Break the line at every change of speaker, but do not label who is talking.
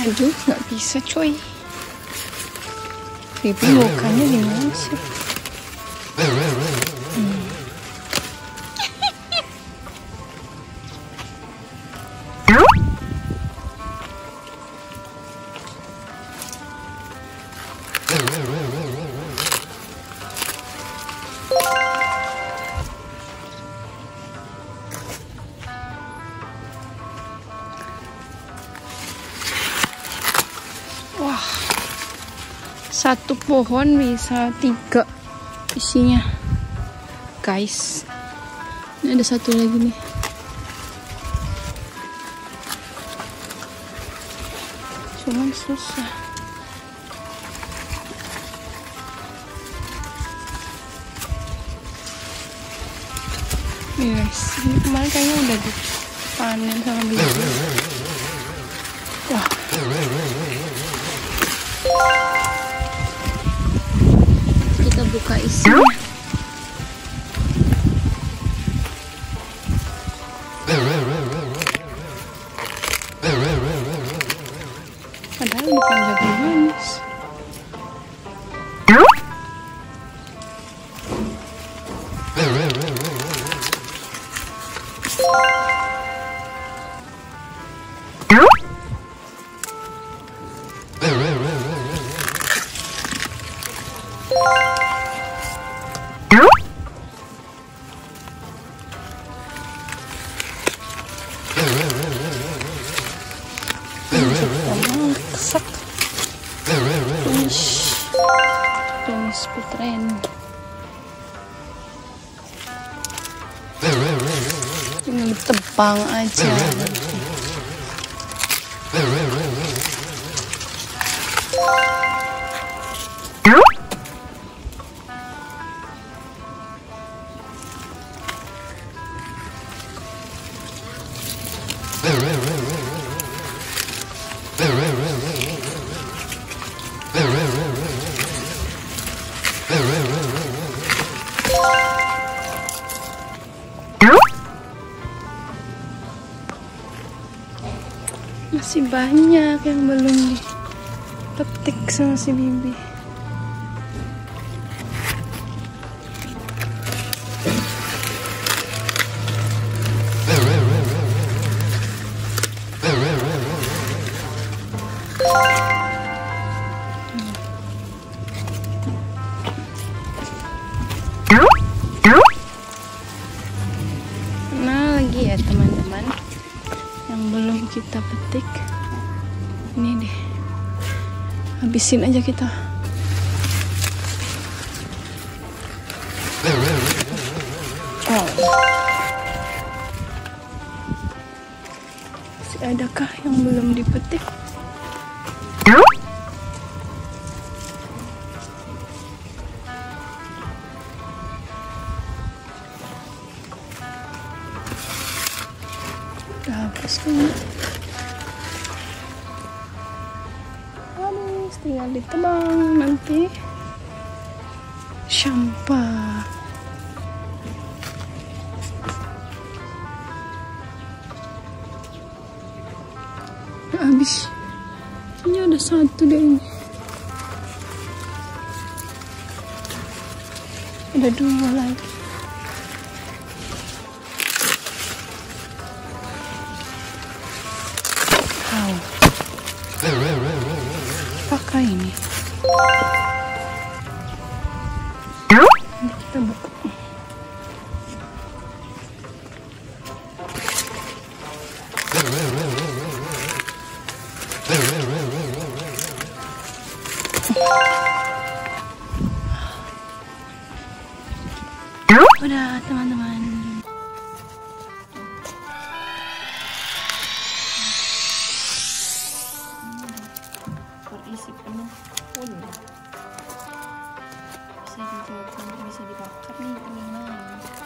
Aduh, nggak bisa coy. Pipi mukanya gimana sih? Wah, satu pohon bisa 3 isinya, guys. Ini ada satu lagi nih. Cuman susah. Yes, ini kemarin kayaknya udah dipanen sama bibi. Wah. Kita buka isinya. Padahal bukan jagung manis. Tumis putren. Ini tebang aja. Masih banyak yang belum dipetik sama si bibi. Nah, lagi ya teman-teman yang belum kita petik. Ini deh, habisin aja kita. Oh. Masih adakah yang belum dipetik? Udah habis kan? Habis, tinggal ditebang nanti. Sampah. Habis. Ini ada satu deh ini. Ada 2 lagi. Pakai ini. Ini kita buka. Udah teman-teman. Terisi penuh pun. Bisa dibakar nih teman-teman.